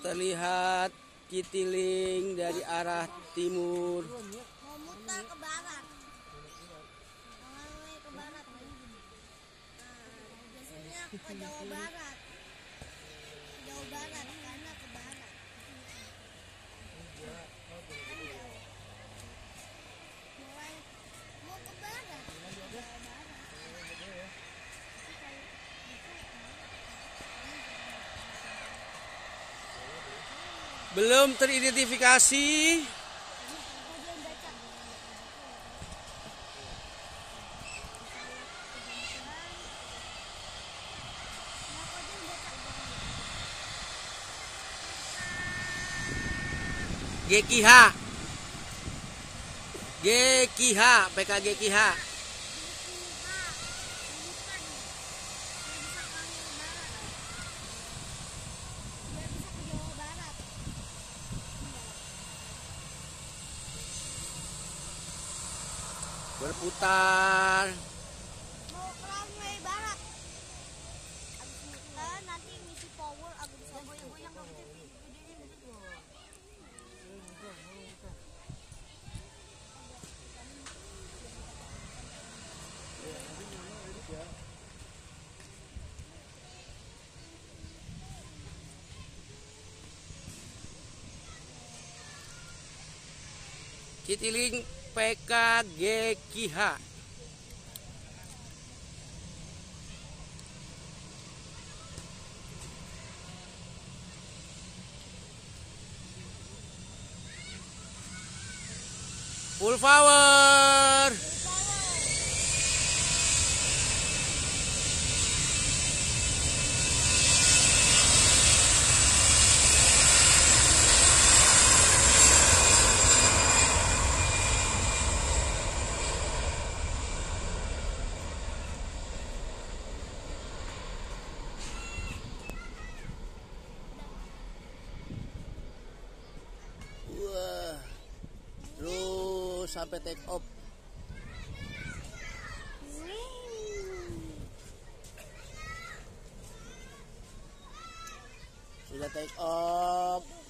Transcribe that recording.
Terlihat Citiling dari arah timur. Mau muter ke barat. Ke barat. Biasanya ke Jawa Barat. Jawa Barat karena ke barat. Mau ke barat. Jawa Barat. Belum teridentifikasi. GKH PKG GKH. Berputar. Mau ke runway barat. Abis muter nanti ngisi power agak bisa goyang-goyang dong videonya gitu loh. Citiling PKG GKH. Full power. Wah. Terus sampai take off. Sudah take off.